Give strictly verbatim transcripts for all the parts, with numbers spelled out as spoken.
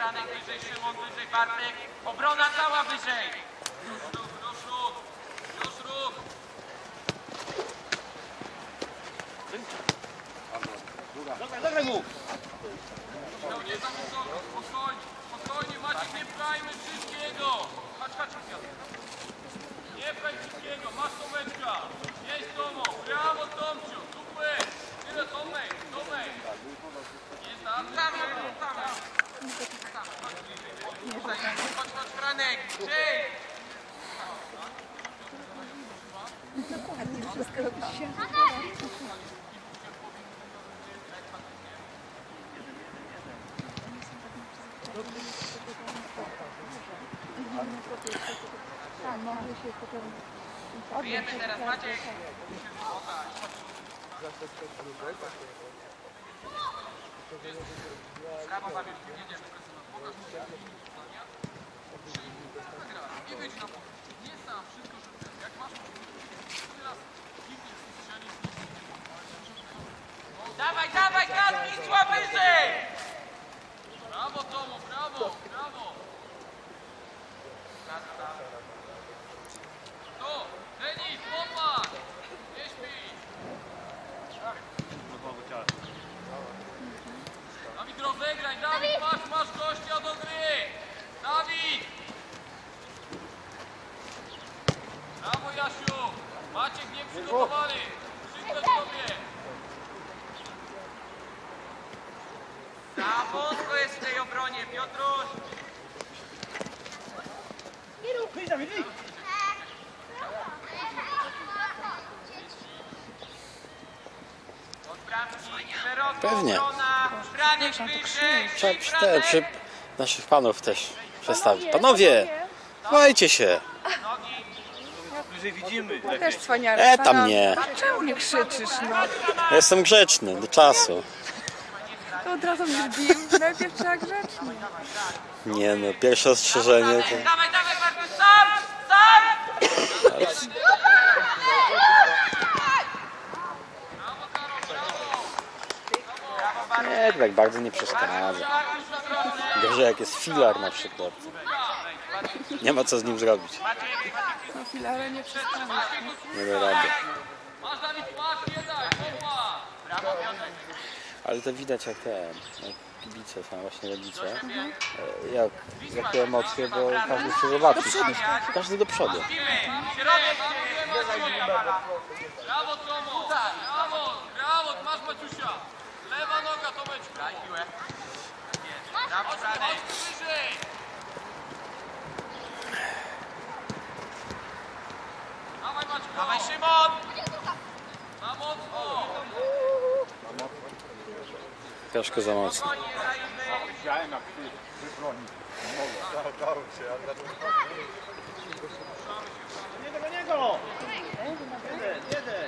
Franek wyżej, Szymon wyżej, Bartek. Obrona cała wyżej. Już ruch, już ruch. Już ruch. Zagraj, zagraj mu! No nie za wysoko, spokojnie, spokojnie, Maciek, nie pchajmy wszystkiego. Chodź, chodź, Piotr. Nie pchaj wszystkiego, masz Tomeczka. Jest Tomo, brawo Tomciu, super. Tyle Tomek, Tomek. Jest tam, tam, tam. Chodź, chodź, Franek, Jay. Dokładnie, wszystko robi się. Tak, mogę się potem... Wiemy teraz, Maciek. Brawo, Babiusz, jedziemy. Pokaż mu. Nie wyjdź na pole. Nie sam, wszystko rzucę. Jak masz teraz kilka strzeli. Dawaj, dawaj, Kacpi, sła wyżej! Brawo, Tomo, brawo, brawo. To, Denis, popatrz! Nie śpi! Dawid, rozegraj, Dawid, masz, masz gościa do gry! Dawid! Brawo, Jasiu! Maciek nie przygotowany! Wszystko sobie! Za wąsko jest w tej obronie, Piotruś! Wyjdź, Dawid, wyjdź! Od bramki, szeroko Pewnie. obrona, Franek wyżej, Trzeba Franek. przy, te, przy naszych panów też przestawić. Panowie, chowajcie się. Nogi. Bliżej widzimy. Ja też cwaniarę. E, tam nie. A czemu nie krzyczysz, no? Ja jestem grzeczny, do czasu. To od razu mnie zbił. Najpierw trzeba grzecznie. Nie no, pierwsze ostrzeżenie to... Dawaj, dawaj, Bartuś, sam! Sam! Nie, to tak bardzo nie przeszkadza. Gorzej jak jest filar na przykład. Nie ma co z nim zrobić. No filare nie przestawia. Nie da rady. Masz, Dawid, masz, nie daj, popa! Brawo, Piotrek. Ale to widać jak te jak kibice są właśnie rodzice. e, Jak, jakie emocje, bo każdy chce zobaczyć. Każdy do przodu. Środek, brawo, Tomo! Brawo, brawo, masz Maciusia! Lewa noga, Tomeczku! Daj piłę. Brawo, Franek! Wyżej! Dawaj, Maciu! Dawaj, Szymon! Za mocno! Troszkę za mocno. Chciałem jak ty wybronić. Mogę, dał się, ale... Nie tego, nie go! Jeden, jeden!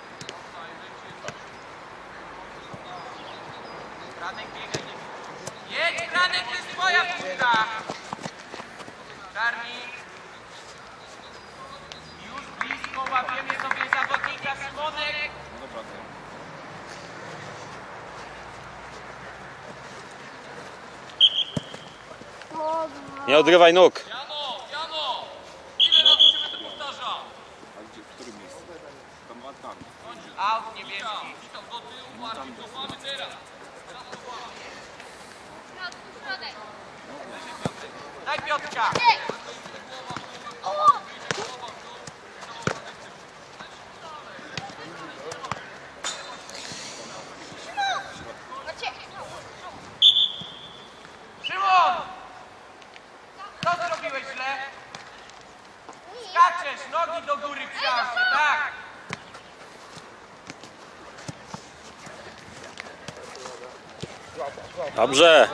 Franek, biegaj, nie jedź, Franek, to jest twoja piłka! Czarni. Już blisko, łapiemy sobie zawodnika, Szymonek. Nie odrywaj nóg. Jano, Jano! Ile razy ciebie to powtarza? A gdzie, w którym miejscu? Tam tam. Aut niebieski. Witam do tyłu, Marcin, to mamy teraz. Daj Piotrka! Szymon! Co zrobiłeś źle? Skaczesz, nogi do góry przyjazd, tak! Dobrze.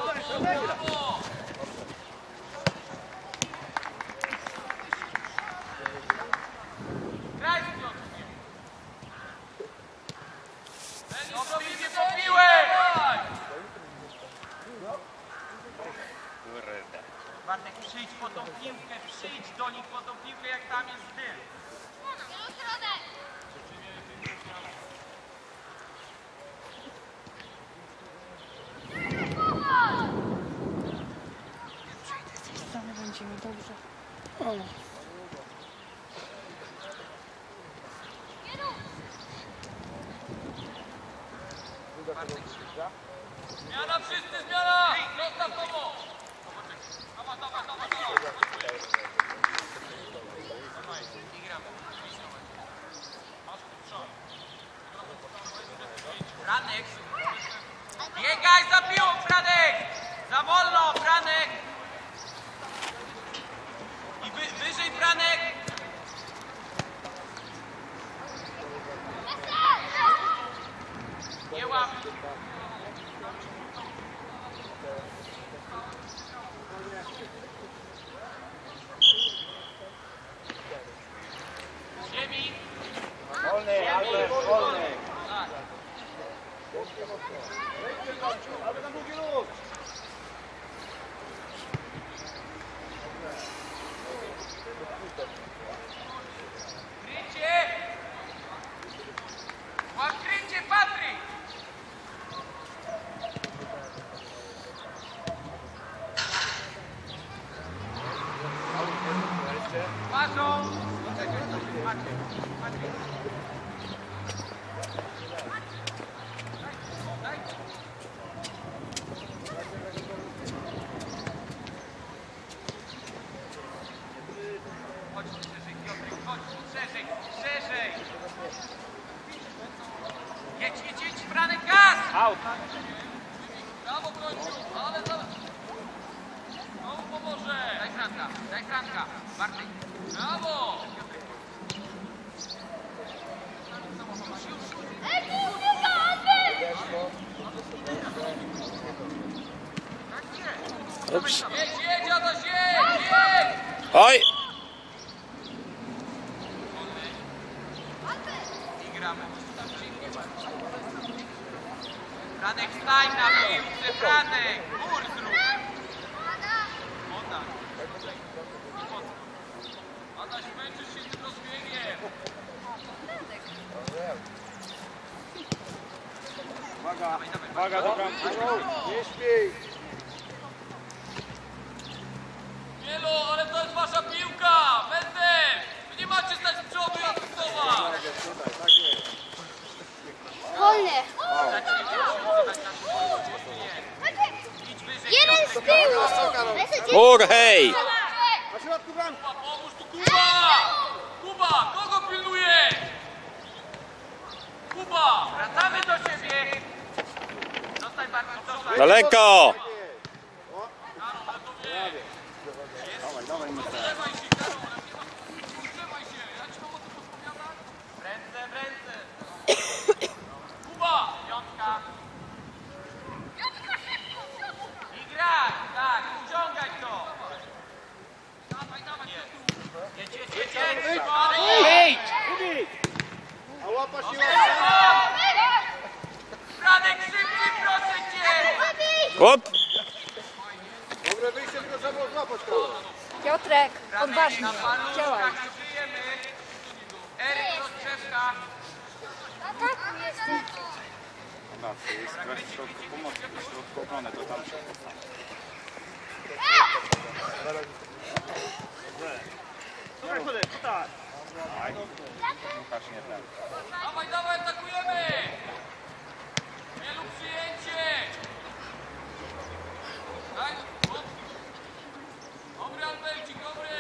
Graj z Piotrkiem! No piłkę po piłę! Bartek, przyjdź po tą piłkę, przyjdź do nich po tą piłkę, jak tam jest dym. Zmiana, wszyscy zmiana! Zostaw Tomo! Dawaj, dawaj, dawaj, dawaj! Franek! Biegaj za piłą, Franek! Za wolno, Franek! I wy, wyżej, Franek! Nie łap! Ziemi! Wolny, Albert, wolny. Ale na drugi lód. Krycie! Łap krycie, Patryk! Patrzą! Maciej, Maciej. Daj, daj. Chodź szerzej, Piotrek, chodź, szerzej, szerzej! Jedź, jedź, jedź, Franek, gaz! Out. Brawo, końcu, ale zaraz... Znowu pomoże! Daj Franka, daj Franka, Bartek. Brawo! Ups. Jedź, jedź, Adaś, jedź, jedź! Oj! I gramy. Franek, stań na piłce, Franek! Mur zrób! Oddaj. Adaś, męczysz się tym rozbiegiem! Uwaga, uwaga do bramki. Nie śpij. Mielo, ale to jest wasza piłka! Będę! Wy nie macie stać z przodu i asystować! Wolne. Jeden z tyłu. Mur, hej! Na środku bramki. Kuba, pomóż tu, Kuba! Kuba, kogo pilnuje? Kuba! Wracamy do siebie! Zostań, Bartek, zostań! Daleko! Karol, ale to wie! Dawaj, dawaj, Trzymaj się, Karol, ale nie ma... Trzymaj się, ja ci mam o tym podpowiadać? W ręce, w ręce! Kuba! Piątka! I graj! Tak, ściągaj to! Dawaj, dawaj, Jedź, jedź, jedź, jedź! Wyjdź! Wyjdź! A łapa się łapa. Franek, szybciej, proszę cię! Hop! Dobre wyjście, tylko trzeba było złapać koło. Piotrek, Franek, odważnie, na paluszkach działaj. żyjemy! Eryk, rozgrzewka! Na co jest grać w środku pomocy, w środku obrony, to tam się postawi. Łukasz nie ten. dawaj, dawaj, atakujemy! Mielu, przyjęcie! Daj, hop. Dobry, Albercik, dobry!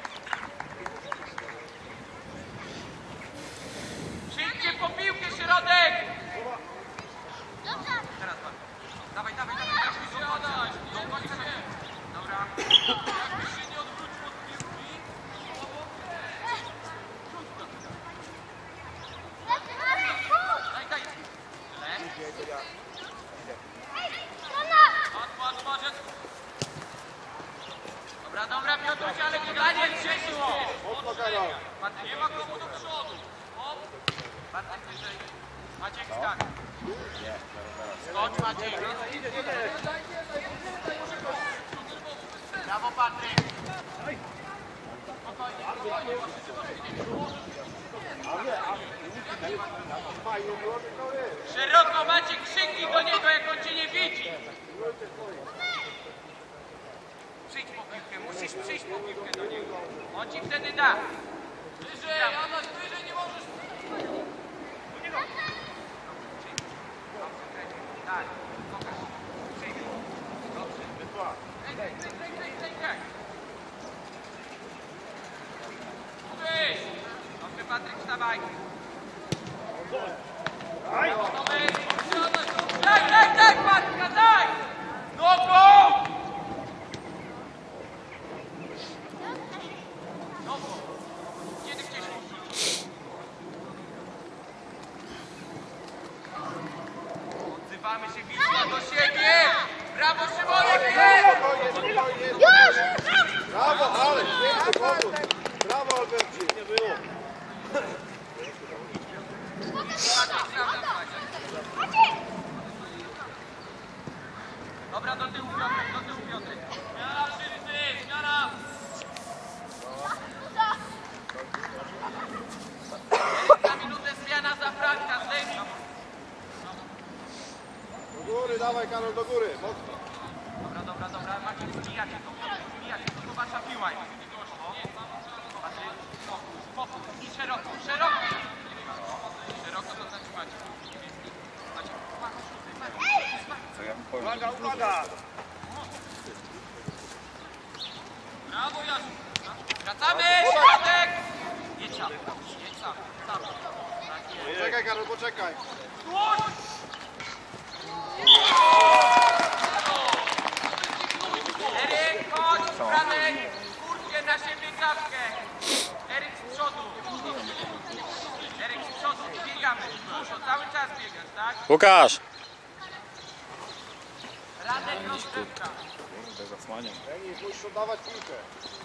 Przyjdźcie po piłkę, środek! Teraz Bartek. Dawaj, dawaj, dawaj! Jak się Adaś, nie bój się! Dobra. Jakbyś się nie odwrócił od piłki, Daj, daj! Tyle. patrz, patrz, patrz, jak... Dobra, dobra, Piotruś, ale wygranie przyszło! Mocno, Karol. Nie ma komu do przodu! Hop. Bartek, wyżej. Maciek, skak. Skocz, Maciek. Brawo, Patryk. Fajnie było, tylko wiesz. Szeroko, Maciek, krzyknij do niego, jak on cię nie widzi. Przyjdź po piłkę, musisz przyjść po piłkę do niego. On ci wtedy da. Wyżej, Adaś, wyżej nie możesz. Tak, pokaż. Przyjmij. Dobrze. Daj, daj, daj, daj, daj, daj, daj. Wyjść. Dobrze, Patryk, wstawaj. Daj, Daj, daj, daj, Patryka, daj! Nogą! Nogą. Kiedy chcesz rzucić? Odzywamy się, Wisła, do siebie! Brawo, Szymonek, jest! Już! Brawo, ale piękny powód. Brawo, Albercie. Nie było. Dobra, do tyłu, Piotrek, do tyłu, Piotrek. Zmiana wszyscy, zmiana! Za minutę zmiana za Franka, zdejmij. Do góry, dawaj Karol, do góry. Mocno. Dobra, dobra, dobra, Maciek, zbijacie to, zbijacie to, to wasza piła jest. Patryk, spokój, spokój, i szeroko, szeroko. Szeroko to znaczy Maciek. Maciek, Maciek, Maciek, Maciek. Uwaga, uwaga. Brawo, Jasiu! Wracamy, środek! Jedź sam, jedź sam, sam. Tak jest. Czekaj Karol, poczekaj. Eryk, chodź, Franek, kurtkę na siebie, czapkę. Eryk z przodu. Eryk z przodu, biegamy, dużo, cały czas biegasz, tak? Łukasz! Radek, rozgrzewka. Eni, musisz oddawać piłkę.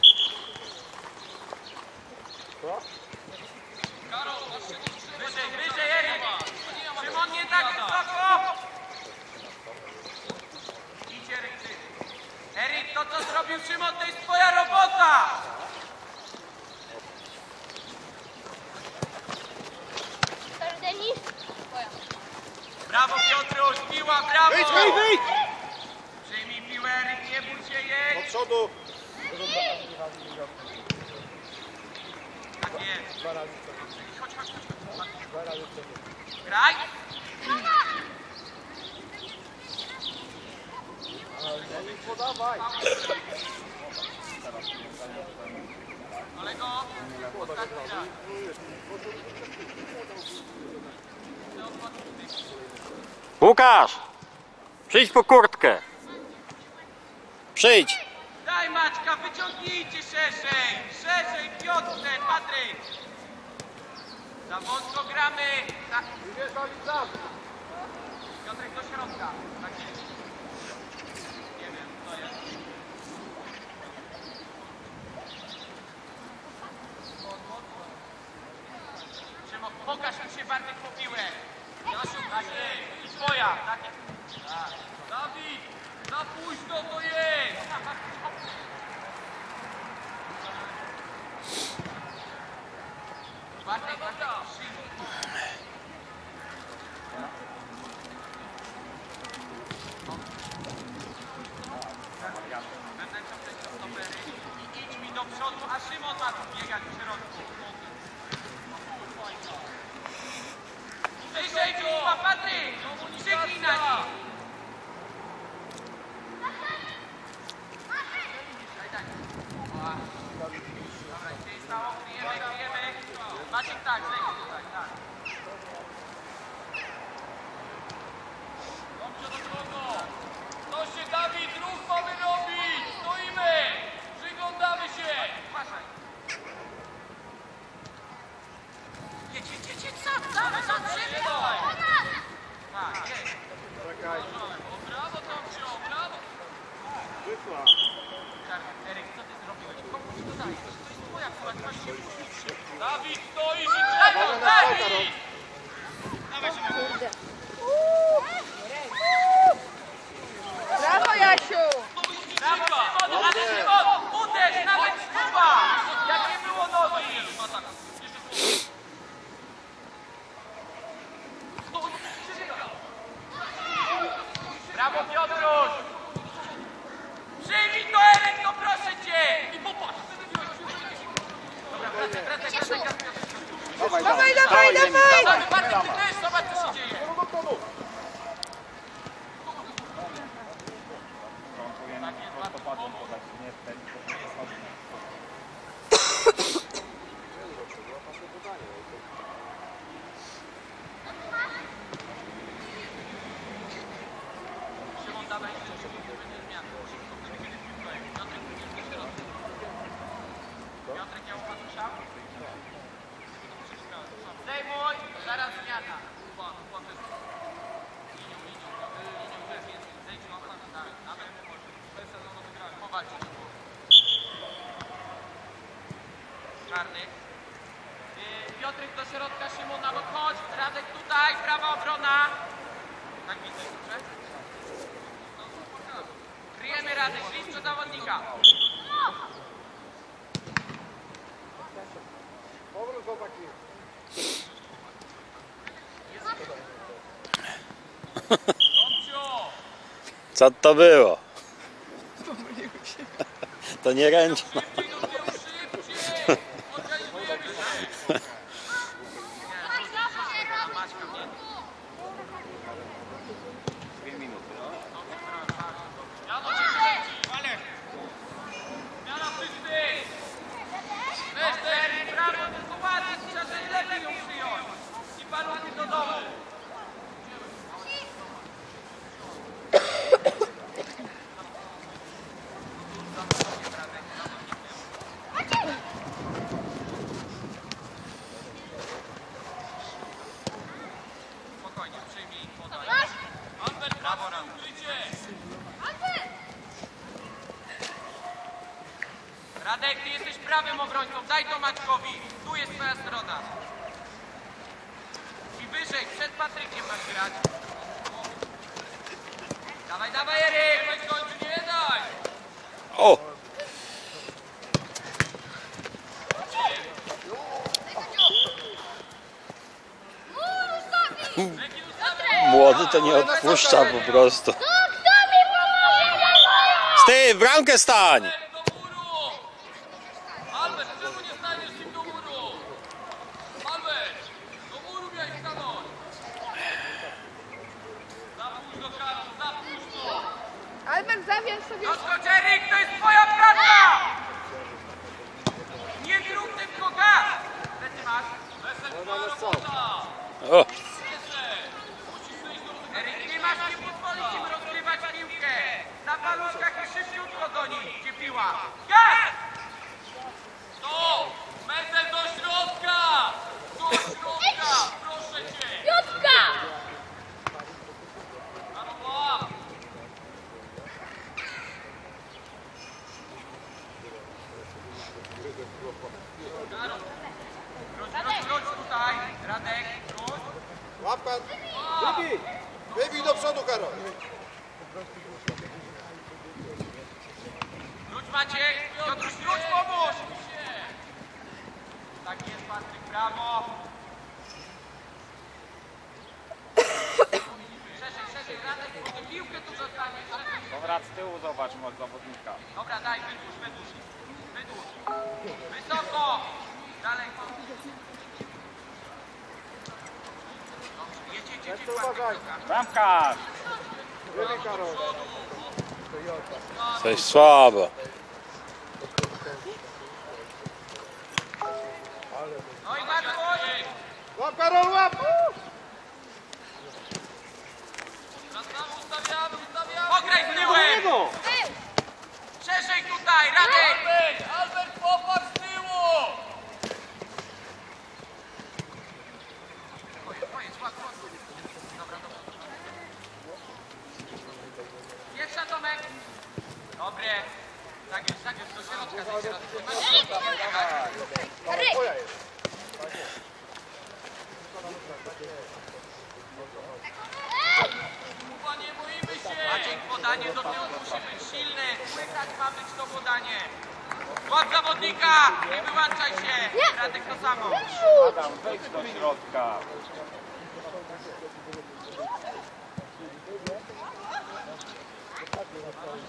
Karol, masz się nie trzymać. Wyżej, wyżej, Eryk. Szymon, nie tak wysoko. Idź, Eryk, ty. Eryk, to co zrobił Szymon, to jest twoja robota. Denis? Brawo, Piotruś, piła, brawo. Wyjdź, wyjdź, wyjdź! Przyjmij piłę, Eryk, nie bój się jej. Do przodu. Tak jest. Chodź, chodź, chodź. Graj. Podawaj. Ale go. Ostatni raz. Łukasz! Przyjdź po kurtkę! Przyjdź! Daj Maćka, wyciągnijcie szerzej. Szerzej, Piotrze, Patryk. Za wąsko gramy. Tak. Idziesz walić sam. Piotrek do środka. Tak jest. Nie wiem, co jest. Szymon, pokaż mi się Bartek po piłę. Jasiu, Tak jest. I twoja. Tak jest. Tak. Dawid, za późno to jest! Bartek, Bartek, przyjmij. Wewnętrzne stopery i idź mi do przodu, a Szymon ma tu biegać w środku. Wyżej, Wisła, Patryk! Krzyknij na nich! Daj, daj. O, dobra, gdzie stało? Kryjemy, kryjemy. Maciek tak, zejdzie tutaj, tak. Dobrze do kogo? Co się, Dawid, ruch mamy robić! Stoimy! Przyglądamy się! Uważaj. Jedź, jedź, jedź, jedź, sam, sam, sam, szybko! Tak, jedź. Czekaj. O, brawo tam wziął, brawo! Wysła. Eryk, co ty zrobiłeś? Komu ci to dajesz? To jest twoja piła, ty masz się puścić. Dawid, stoisz i Daj brawo! go, daj! Kurde. Brawo, Jasiu! Brawo, Szymon, ale Szymon, uderz, nawet stupa! Jak nie było nogi! Brawo, Piotruś! Przyjmij to, Eryk, no proszę cię! I wracaj, wracaj, wracaj. Dawaj, Dawaj, dawaj, dawaj! Dawaj, Bartek, ty też, zobacz co się dzieje. On powinien prostopadłem podać, nie w ten Szymon, dawaj, Szymon, będzie zmiana. Piotrek, pójdziesz do środka. Piotrek, ja upadł szał? Zdejmuj, zaraz zmiana. Kuba, Kuba też. Linią, linią, linią też jest. Zejdź, no tam, tak. Nawet może. Bez sezonu wygrałem. Powalczyć. Czarny. Yy, Piotrek do środka, Szymon na bok. Chodź, Radek tutaj, prawa obrona. Tak widzę, dobrze? Kryjemy Radek, blisko zawodnika. powrót chłopaki. Co to było? To nie ręczna. Dwie minuty. Zmiana wszyscy! Lester, prawo, tylko ładnie, trzeba lepiej ją przyjąć. I paluchy do domu. Spokojnie, przyjmij, podaj. Albert, brawo, Ram. Radek, ty jesteś prawym obrońcą, daj to Maćkowi. Tu jest twoja strona. I wyżej, przed Patrykiem masz grać. Dawaj, dawaj, Eryk! Weź kończy, nie daj! O! Młody to nie odpuszcza po prostu. Ty, w bramkę stań! Do muru! Albert, czemu nie staniesz im do muru? Albert, do muru miałeś stanąć. Zapuść go, Karol, zapuść go! Albert, zawiesz sobie... Doskocz, Eryk, to jest twoja praca! Nie zrób tylko gaz! Lecy masz. Weselka robota! O! Eryk, nie masz nie pozwolić im rozgrywać piłkę! Na paluszkach i szybciutko do nich, gdzie piła! Gaz! To! Mesel do środka! Do środka! Proszę cię! Piotrka! Karol, Wróć, wróć, wróć tutaj! Radek, wróć! Łapka! Wybij! Wybij do przodu, Karol! Wróć Maciek! Piotruś, wróć, pomóż! Tak jest, Patryk, brawo! Szerzej, szerzej, Radek, bo piłkę tu zostanie, szerzej. Dobra, z tyłu zobacz moc zawodnika. Dobra, daj, wydłuż, wydłuż. Wydłuż. Wysoko! Daleko. Dobrze, jedź, jedź, jedź, uważaj. Patryk. Bramkarz! Wybij, Karol! Coś słabo. No i Markoń! Łap, Karol, łap! ustawiamy, ustawiamy! Pograj z tyłem! Szerzej tutaj, Radek! Albert, Albert, popatrz z tyłu! Pojedź, pojedź, łap, łap. Dobra, dobra. Pierwsza, Tomek. Dobre. Tak jest, tak jest, do środka, do środka. Eryk! Kuba, nie boimy się! Maciek, podanie do tyłu musi być silne. Słychać ma być to podanie. Łap zawodnika! Nie wyłączaj się! Radek to samo. Adam, wejdź do środka.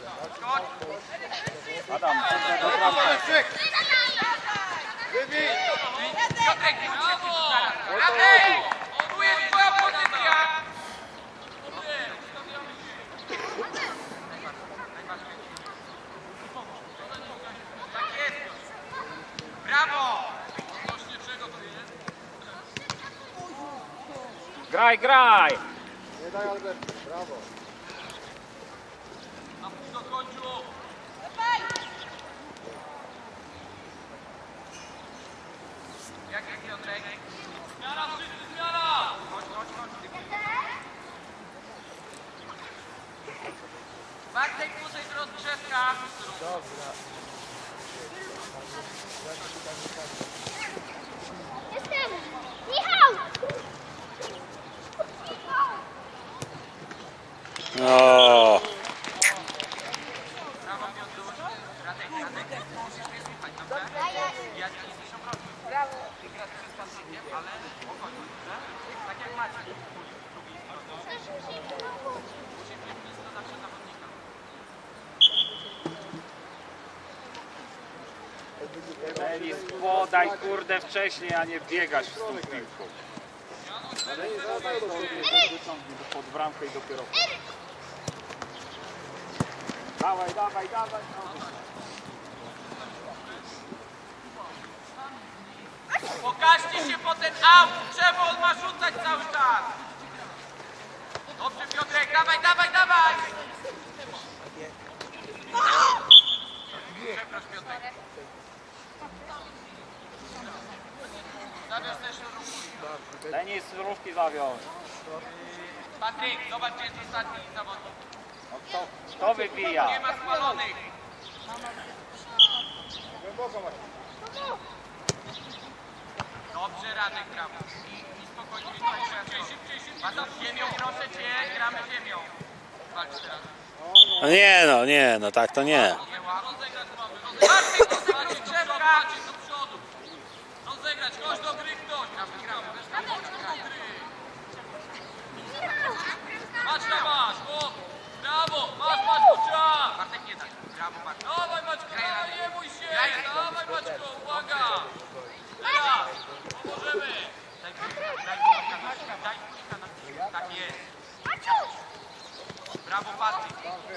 Skocz! Adam, do prawej. Wybij! Radek! Tu jest twoja pozycja! Tak jest! Brawo! Graj, graj! Nie daj Albert, brawo. Do końcu! Jak jest Piotrek? Zmiana, wszyscy zmiana! Chodź, chodź, chodź. Bartek dłużej do rozgrzewka. Jestem! Michał! No. Brawo Piotruś. Radek, Radek, musisz mnie słuchać, dobrze? Ja ci nie słyszę proszę. Brawo! Wygrać z Patrykiem, ale spokojnie, dobrze? Tak jak macie. Z drugiej strony. Musi być blisko zawsze zawodnika. Denis, podaj kurde wcześniej, a nie biegać z tą piłką. Pod bramkę i dopiero. Dawaj, dawaj, dawaj. Pokażcie się po ten aut! Czemu on ma rzucać cały czas? Dobrze Piotrek, dawaj, dawaj, dawaj! Przeproś Piotrek. Zawiąż też sznurówki. Denis, rówki zawiąż. Patryk, zobacz gdzie jest ostatni zawodnik. No kto, kto wybija? Nie ma spalonych. Głęboko masz. Dobrze Radek, brawo. I, i spokojnie, szybciej, szybciej, szybciej. A to ziemią, proszę cię, gramy ziemią. Walcz teraz. No nie no, nie no, tak to nie. Nie łap. Rozegrać mamy, rozegrać. Bartek, rozgrzewka. do przodu. Rozegrać, chodź do gry ktoś. Gramy, gramy. Chodź do gry. Masz na masz, o! Brawo, masz, masz, kurcza! Bartek nie daj. Brawo Bartek. Dawaj Maćko, Graj, nie bój się! Graj, Dawaj Maćko, uwaga! Teraz, pomożemy! Daj kulika, daj kulika na chwilę, daj kulika na chwilę. Tak jest. Brawo Patryk.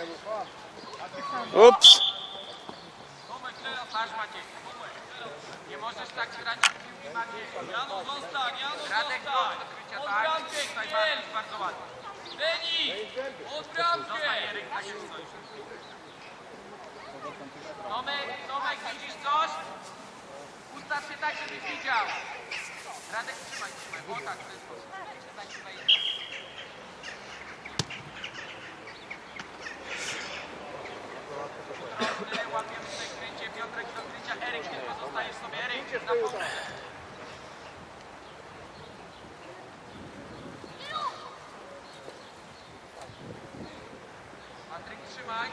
Ups. Tomek, teraz, Patrz Maciek. Nie możesz tak grać w piłki Maciek. Janu zostań, Janu Radek do zostań! odkrycia Od tak. bramkę, Tutaj nie! bardzo, bardzo ładnie. Denis! Od bramkę! Zostań Eryk, tak jak stoisz. Tomek, Tomek, widzisz coś? Ustaw się tak, żebyś widział. Radek, trzymaj, trzymaj. O tak, w ten sposób. Trzymaj, trzymaj. Tyle łapiemy w przekręcie. Piotrek do krycia. Eryk, ty pozostajesz sobie. Eryk, na pomoc. Patryk, trzymaj.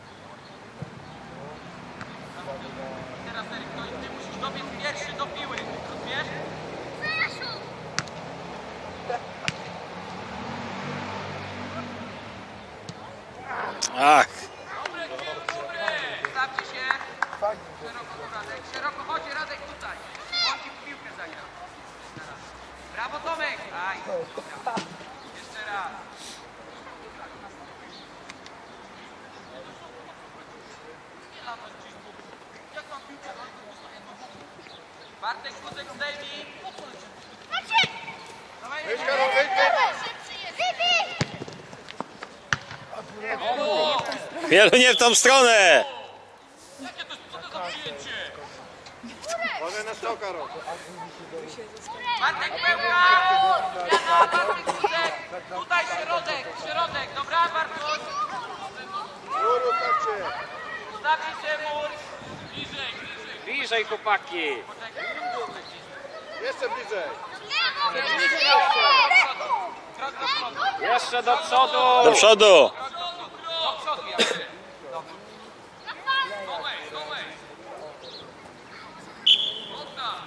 Teraz Eryk, no i ty musisz dobiec pierwszy do piły. Rozumiesz? Ach. Dobre, dobre! Stawcie się. Szeroko do Radek. Szeroko chodzi Radek tutaj. Łapki w piłkę zagra. Brawo Tomek. Aj. Dobra. Jeszcze raz. Bartek, Kuzek, zdejmij. Maciek! Dawaj, Wyjdź Karol, wyjdź, wyjdź. Szybszy jest! Wybi! Wielu nie w tą stronę. Jakie to jest, co to za przyjęcie? Może na sto Karol. Bartek, pełka. Jana, Bartek, Kuzek. Tutaj środek, środek. Dobra, Bartuś. Mur ustawcie. Ustawcie się mur. Bliżej, bliżej! Bliżej chłopaki! Jeszcze bliżej. Krok do przodu. Jeszcze do przodu! Do przodu. Do przodu, ja chcę. Tomek, Tomek! Oddaj!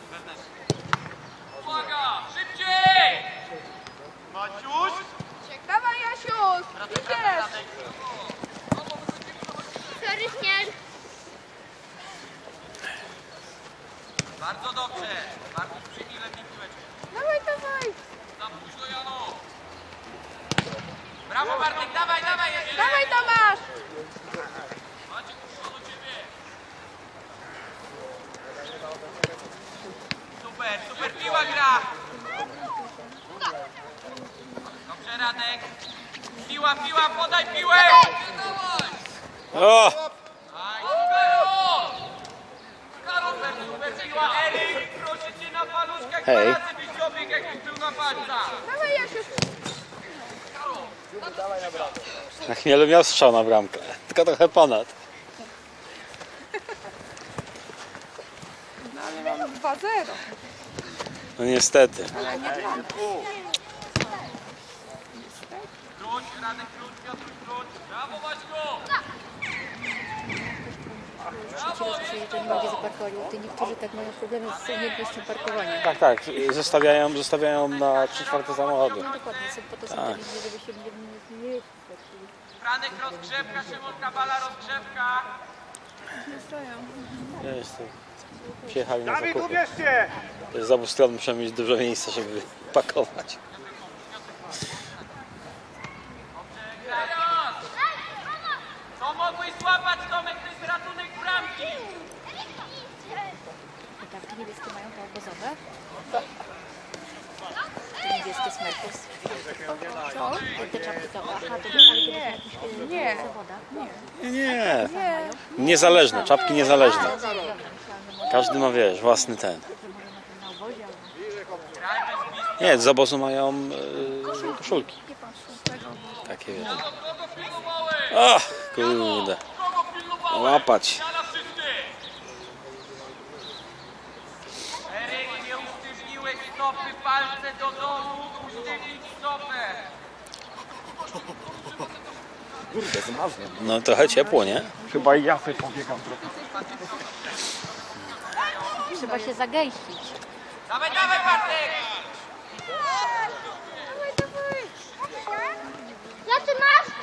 Uwaga! Szybciej! Maciuś. Dawaj, Jasiu! Idziesz! Sorry, śnieg. Bardzo dobrze. Bardzo przyjmij lepiej piłeczkę. Dawaj tam Brawo Bartek, dawaj, dawaj! Jeszcze. Dawaj Tomasz! Maciek, przyszło do ciebie. Super, super, piła gra! Dobrze Radek. Piła, piła, podaj piłę! O! Aj, Karol! Karol, super, super piła, Eryk! Proszę cię na paluszkach, Hej. dwa razy byś dobiegł, jakbyś był na palcach! Dawaj Jasiu! Na chmielu miał strzał na bramkę, tylko trochę ponad. No ale mamy dwa zero. No niestety. Ale nie dla nas. Króć, Radek, króć, Piotr, króć! Brawo, Maćko! Teraz przyjeżdża, nie mogę zaparkować, bo niektórzy tak mają problemy z umiejętnością parkowania. Tak, tak, zostawiają, zostawiają na trzy czwarte samochodu. No dokładnie, są po to są te linie, żeby się nie, nie, nie Franek, rozgrzewka, Szymon Kabala, rozgrzewka! Nie stoją. Jest, przyjechali na Dawid, zakupy. ubierzcie! Z obu stron muszę mieć dużo miejsca, żeby pakować. Teraz! Co mogłeś złapać, Tomek? To jest ratunek bramki! I tak, niebieskie mają to obozowe. Te niebieskie smerfus. Co? Te czapki to, aha, to ale to jest Nie, jakiś e, nie. zawoda. Nie, Nie. niezależne, czapki niezależne. Dobra, myślałam, że może Każdy ma, wiesz, własny ten. na obozie, albo... Graj bez bliska. Nie, z obozu mają yy, koszulki. Nie patrz z tego. Takie wiesz. Kogo pilnowałeś? O, kurde. Kogo pilnowałeś? Łapać. Na wszyscy! Eryk, nie usztywniłeś stopy, palce do dołu, usztywnić stopę! No trochę ciepło, nie? Chyba i ja sobie pobiegam trochę. Trzeba się zagęścić. Dawaj, dawaj Bartek! Co ty masz?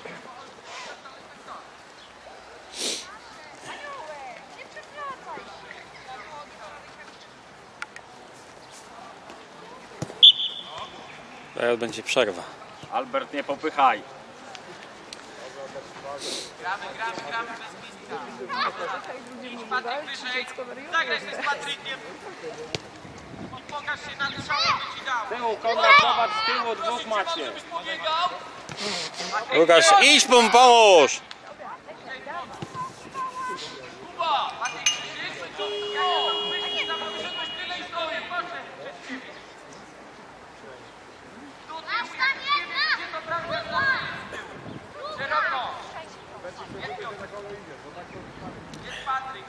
Teraz będzie przerwa. Albert, nie popychaj. Gramy, gramy, gramy bez bliska. Idź Patryk wyżej, zagraj się z Patrykiem i pokaż się na strzałę, co ci dał. Tyłu, Konrad, zobacz, z tyłu dwóch macie. Żebyś pobiegał? Łukasz, idź mu pomóż! Kuba! Maciek, krzyczysz? Co? Wyszedłeś tyle i stoję, patrzę przed ciebie. Masz tam jedna! Gdzie to prawda? Szeroko! Jest Patryk.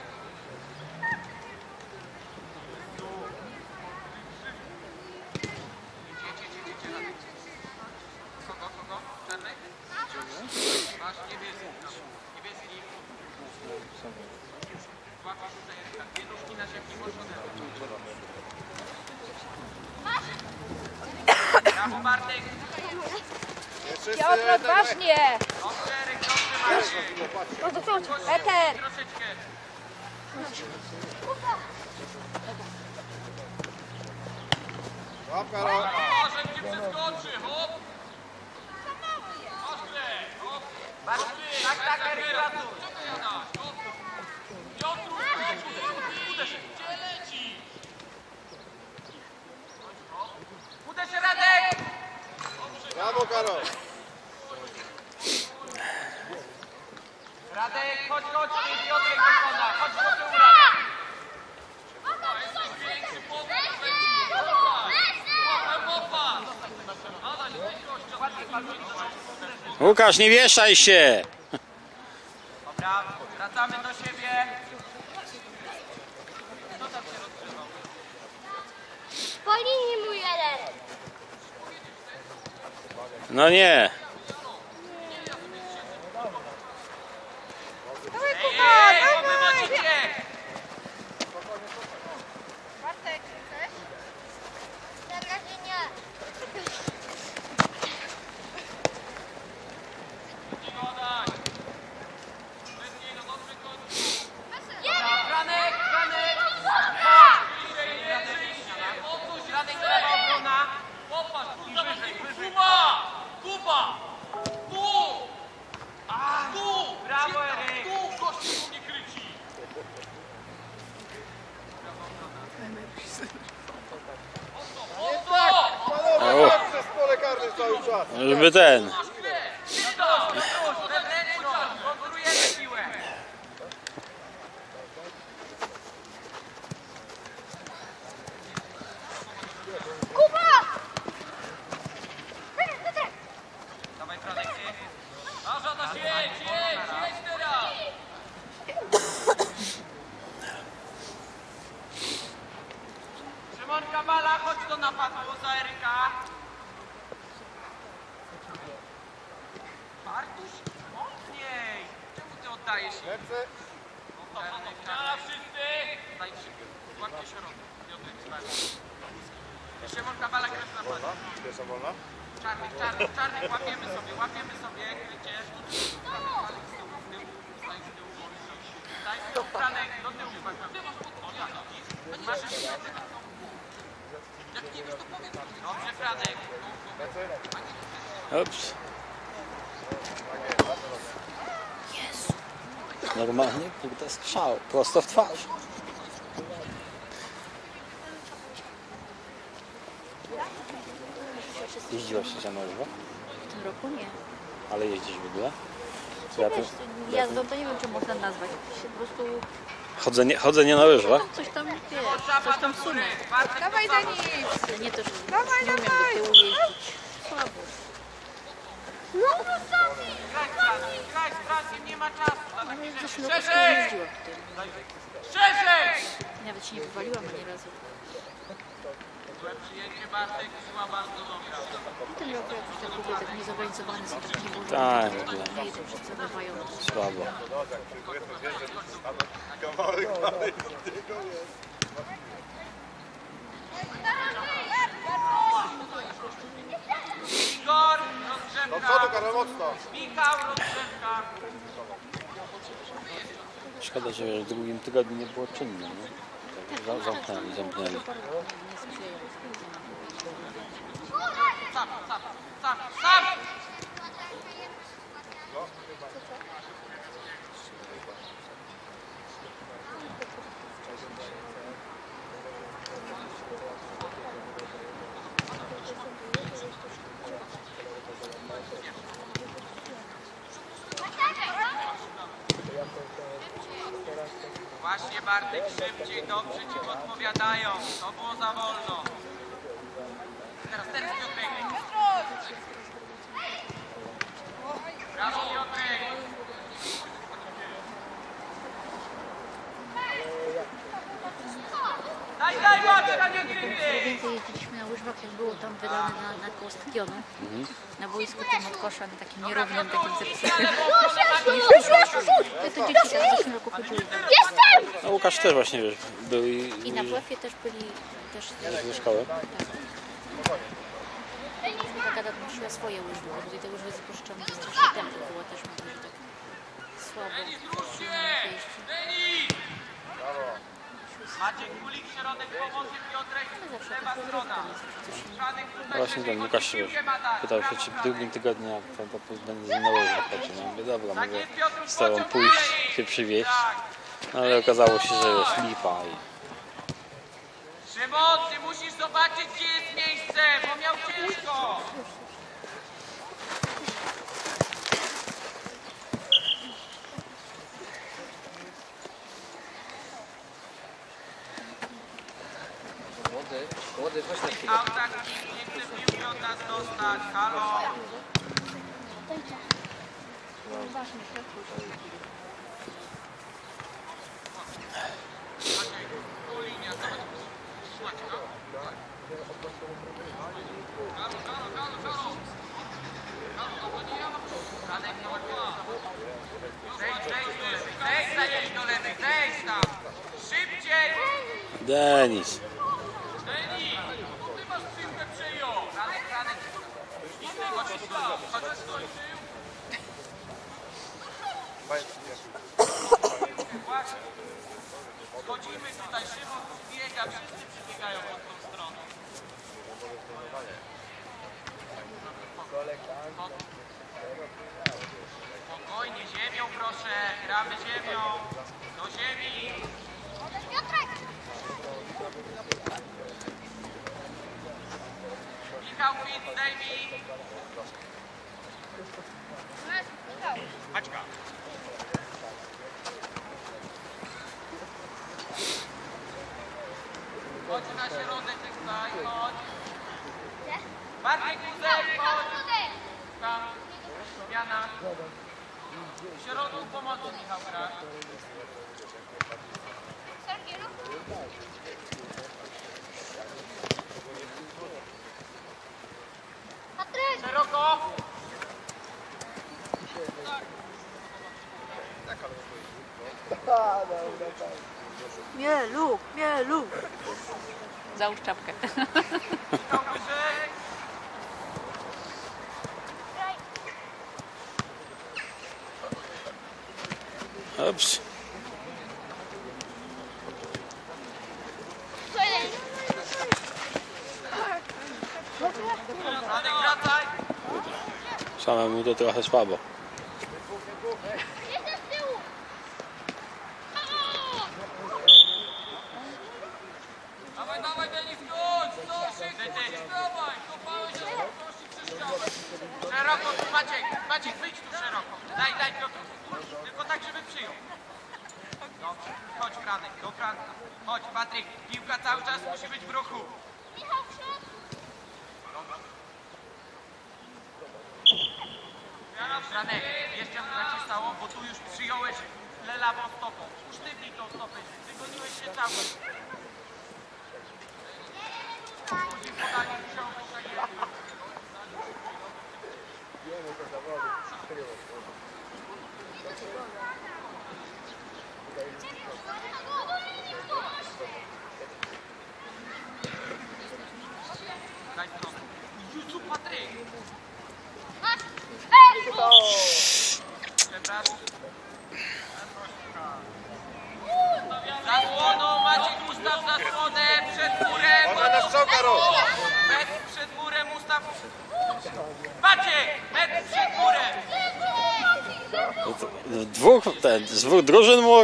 Kogo, kogo? Czarnek? Masz niebieski. Niebieski. Złapiesz tutaj Eryka. Dwie nóżki na ziemi, możesz oderwać. Brawo Bartek. Piotr, odważnie! Dobrze Eryk, dobrze Maciej. No to co? Eter! Troszeczkę. Może cię przeskoczy, hop! Ostre, hop! Bartek, tak, tak, Eryk, ratuj. Co ty jadasz? Hop! Piotru, uderz, gdzie leci? Uderz Radek! Brawo, Karol. Radek, chodź, chodź, i Piotrek wykona. Chodź do tyłu, Radek. Większy powód będzie. Łapę, łapa! Adaś, gościa. Łukasz, nie wieszaj się! Dobra, wracamy do siebie. Po linii mój jeden. No nie. Dawaj Ej, Kuba, ej, dawaj! wywodzicie. Bartek, chcesz? Na razie nie. Adaś. Bez niej, no dobrze kończy. Franek, Franek. Bliżej, bliżej się. Odsuń się. Radek, prawa obrona. Popatrz, Kuba, Kuba! Kuba! Żeby ten. Kontrujemy piłę. Kuba! Dawaj, Franek, ty. Nasza na sieć, jedź, jedź teraz! Szymon Kabala, chodź do napadu za Eryka. Bartuś, mocniej. Czemu ty oddajesz im? Lecę. Strzela wszyscy! Daj szybko. Złapcie środek. Piotrek, sprawdź. Szymon Kabala, gra w napadu. Pierwsza wolna. Czarnych, czarnych, czarnych, łapiemy sobie, łapiemy sobie, krycie. Franek z tyłu, z tyłu, stań z tyłu, stań z tyłu, Franek, do tyłu, o tak, masz jeszcze. Jak nie wiesz, to powiedz. Dobrze, Franek. Ups. Normalnie, kurde, strzał. Prosto w twarz. Jeździłaś się na rower? W tym roku nie. Ale jeździsz w ogóle? Ja to, Wiesz, jazdą to nie wiem, czy można nazwać. Się po prostu chodzenie, chodzenie na łyżwach? coś tam, wiesz, coś tam sunę. Dawaj za nim! Ale nie to, że Dawaj, nie umiem dawaj! do tyłu jeździć. Słabo. No zostawi! Graj z Frankiem, graj z Frankiem, nie ma czasu. na takie Ale rzeczy. za szeroko szkołę jeździłam w tym. Szerzej! Nawet się nie powaliłam ani razu. Złe przyjęcie, Bartek, była bardzo dobra. W tym roku jakoś tak w ogóle tak niezorganizowane są, tak nie było. Tak, w ogóle. Nie jedą wszyscy nawają. Słabo. Kawałek dalej do tego jest. Igor, Do rozgrzewka. przodu, Karol, mocno. Michał, rozgrzewka. Szkoda, że w drugim tygodniu nie było czynne, nie? Tak, za- zamknęli, zamknęli. Nie skleją. Sam, sam, sam, sam! Właśnie, Bartek, szybciej, dobrze ci podpowiadają. To było za wolno. Teraz, teraz Piotrek. Brawo, Piotrek. Daj, daj, Bartka, nie grywy. Więcej jeździliśmy na łyżwach, jak było tam wydane na, na koło stadionu. Na boisku tym od kosza, na takim nierównym, takim zepsutym. To, to dzieci tak w zeszłym roku chodziły. No Łukasz też właśnie, wiesz, był i, I na płefie też byli, też ze szkoły. taka Agata nosiła swoje łyżwy, bo tutaj te łyżwy z pożyczone z strasznie tempo było też, mówię, że tak słabo. Denis! Maciek Kulik, środek pomocy, Piotrek, Zawsze lewa taka strona. rozrywka jest coś innego. Żadnych No tutaj właśnie ten Łukasz wiesz, pytał się, czy w drugim tygodniu jak to, to będę z nim na łyżwach chodził. No mówię, dobra, mogę z tobą pójść, się przywieźć. No ale okazało się, że wiesz, lipa i... Szymon, ty musisz zobaczyć, gdzie jest miejsce, bo miał ciężko. Młody, młody, chodź na chwilę. Autak nie chce piłki od nas dostać, halo. Zejdź, zejdź do lewej, zejdź za niej do lewej, zejdź tam. Szybciej. Denis! Denis! To ty masz piłkę przyjął! Franek, Franek. Chodź tu, chodź skończył! Właśnie. Schodzimy tutaj, Szymon biega, wszyscy przybiegają pod tą stroną. Spokojnie, ziemią proszę, gramy ziemią. Do ziemi. Michał Fit, zdejmij. Maćka. Chodź na środek, tutaj, chodź. Bardziej kuzek, chodź. Tam, zmiana. W środku pomocy, Michał, gra. Szeroko. Mielu, mielu. Załóż czapkę. Michał, wyżej. Dobrze. Radek, wracaj. Samemu to trochę słabo. Jestem z tyłu! Dawaj, dawaj, Denis, chodź! Stosik, dawaj! Kopałeś się, Stosik przez ścianę. Szeroko, tu Maciek. Maciek, wyjdź tu szeroko. Daj, daj Piotr. Tylko tak, żeby przyjął. Dobrze. Chodź, Franek, do Franka. Chodź, Patryk. Piłka cały czas musi być w ruchu. Michał, przód! Franek, jeszcze co ci stało, bo tu już przyjąłeś lewą stopą. Usztywnij tą stopę. Wygoniłeś się cały. Później podanie wziąłeś tak jest. Daj stronę. Jezu, Patryk! Masz! Ej! Przepraszam. Zasłoną, Maciek, ustaw zasłonę przed murem. Ona na strzałka robi. Metr przed murem ustaw. Maciek, metr przed murem. Z dwóch, ten, z dwóch drużyn mur.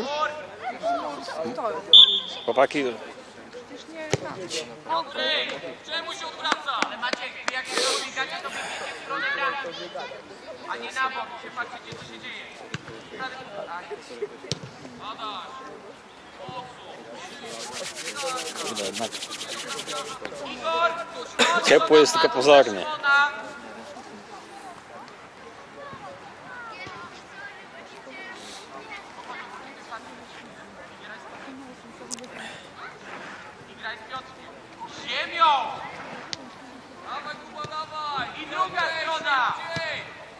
Chłopaki, Przecież nie tam. Piotrek, czemu się odwraca? Ale Maciek, wy jak się rozbiegacie, to biegniecie w stronę bramki. A nie na bok, się patrzycie, co się dzieje. Tak. Adaś! kurde, jednak Igor, ciepło jest tylko pozornie. I graj z Piotrkiem. Ziemią! Dawaj, Kuba, dawaj! I druga strona! Szybciej!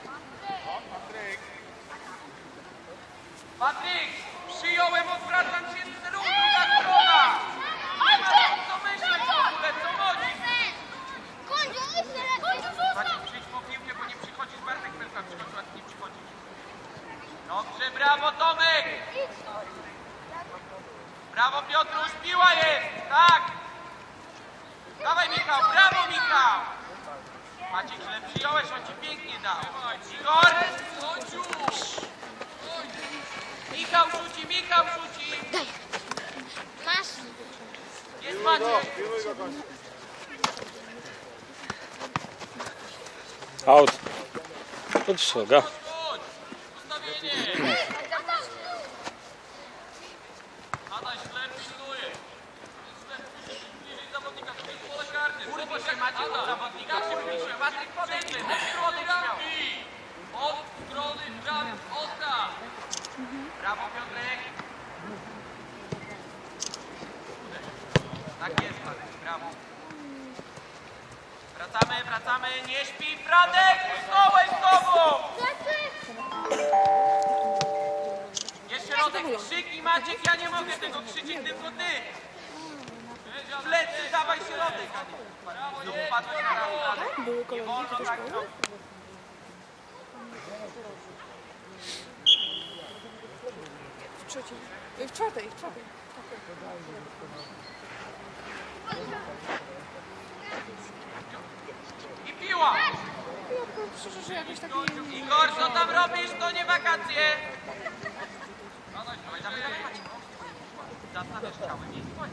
Patryk, przyjąłem, odwracam się z ruchu, druga strona! Nie ma co myśleć w ogóle, co chodzi? Końcu, końcu, Maciek, przyjdź po piłkę, bo nie przychodzisz, Bartek Pelka przychodził, a ty nie przychodzisz. Dobrze, brawo Tomek! Brawo Piotruś, piła jest! Tak! Dawaj Michał, brawo Michał! Maciek, źle przyjąłeś, on ci pięknie dał. Igor! Chodź już! Michał rzuci, Michał rzuci! Masz! Jest Maciek! Out. Podszłoga. Chodź! Ustawienie! Adaś, źle pilnuje! Źle bliżej zawodnika, to jest pole karne! Kurwa się Maciek od zawodnika, szybki się. Patryk podejdź, na środek śmiał. Od strony bram, odda! Brawo Piotrek! Tak jest Patryk, brawo. Wracamy, wracamy, nie śpi Franek! Usnąłeś znowu! Jest środek, krzyki Maciek, ja nie mogę tego krzyczeć, tylko ty! Plecy, dawaj środek, a nie. Znowu padłeś na radę. Nie wolno tak zrobić. W trzeciej. W czwartej, w czwartej. I piła! Ja powiem szczerze, że jakoś tak nie... Igor, co tam robisz? To nie wakacje! Dawaj, dawaj, dawaj, Maciek. Zastawiasz ciałem i chodź.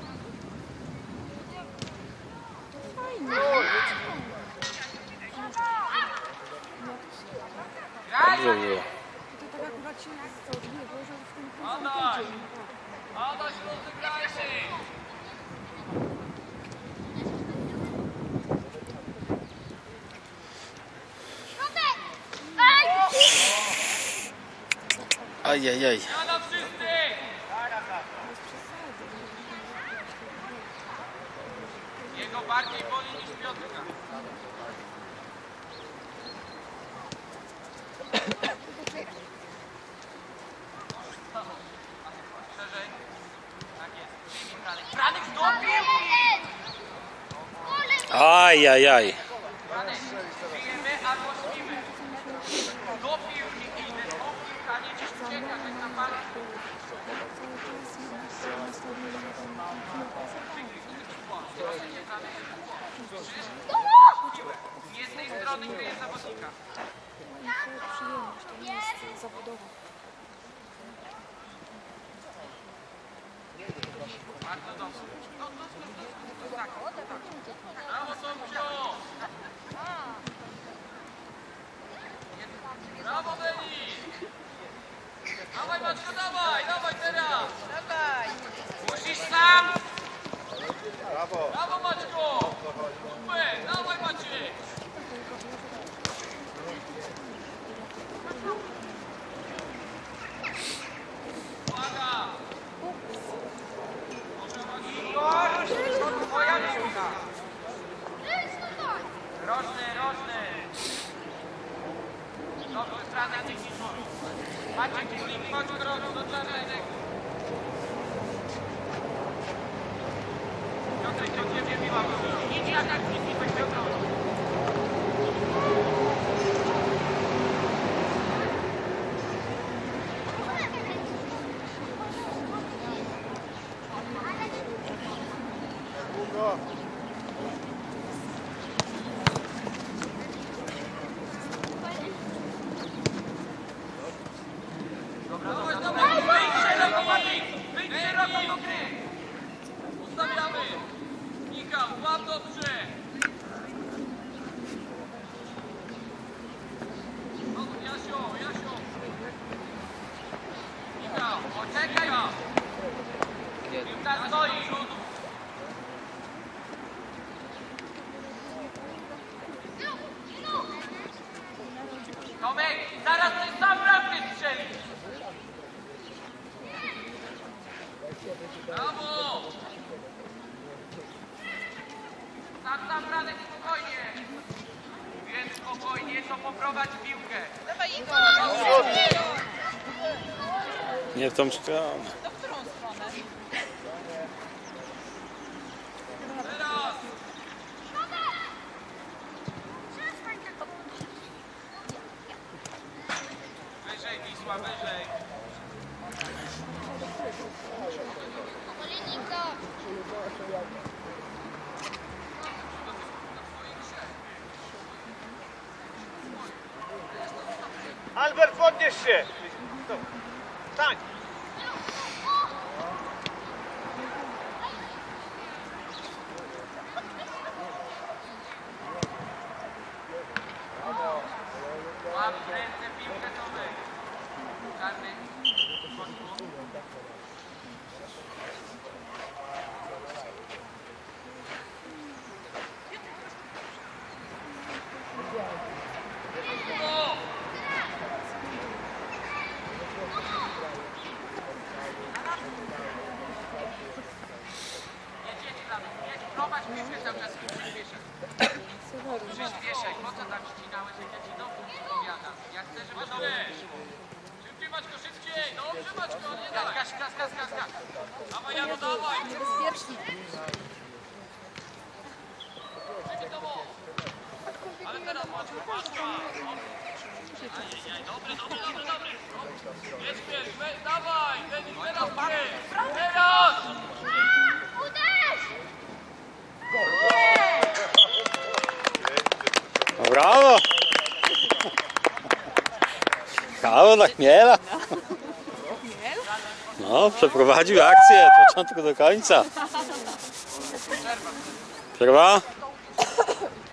Fajnie. Dobrze było. Adaś! Adaś, rozegraj się! Ajajaj. Jada wszyscy! Jego bardziej boli niż Piotrka. Szerzej. Tak jest. Franek. Franek do piłki! Ajajaj. Franek, bijemy albo śpimy. Do piłki idę, do piłka, nie gdzieś uciekać, jak na parę. Z jednej strony kryje zawodnika. Bardzo dobrze. No, no, no, no, no, tak, tak. Brawo, Tomciu! Brawo, Beni! Dawaj, Maćko, dawaj, dawaj teraz! Dawaj! Musisz sam! Brawo! Brawo, Maćko! Super, dawaj, Maciek! Uwaga! Twoja piłka. Rożny, rożny. Dobrze, strana techniczna. Maciek, Kulik, chodź kroku do czarnego. Piotrek, do ciebie miła. Idź jak tak, idź tak, Piotrek. Ustawiamy! Michał, łap dobrze! No, Jasio, Jasio! Michał, poczekaj! Piłka stoi! Tomek, zaraz ty sam bramkę strzelisz! Brawo! Sam, sam, Franek, spokojnie. Więc spokojnie, to poprowadź piłkę. Dawaj, Igor! Nie w tą stronę. Do którą stronę? Teraz! Wyżej, Wisła, wyżej. Albert, podnieś się! Tak! Łap w ręce piłkę, Tomek. Czarny. Prowadź piłkę cały czas i przyspieszaj. Przyspieszaj, po co tam ścinałeś, jak ja ci dobrze odpowiadam. Ja chcę, żeby to wiesz. Szybciej, Maćko, szybciej! Dobrze, Maćko, nie daj! Gaś, gaś, gaś, gaś, gaś! Dawaj, Janu, dawaj! Niebezpiecznie. Szybciej, Tomo! Ale teraz, Maćko, Maćko! Ajajaj, dobry, dobry, dobry, dobry! Nie śpiesz, dawaj! Denis, teraz ty! Teraz! Brawo! Brawo dla Chmiela. No, przeprowadził akcję od początku do końca. Przerwa?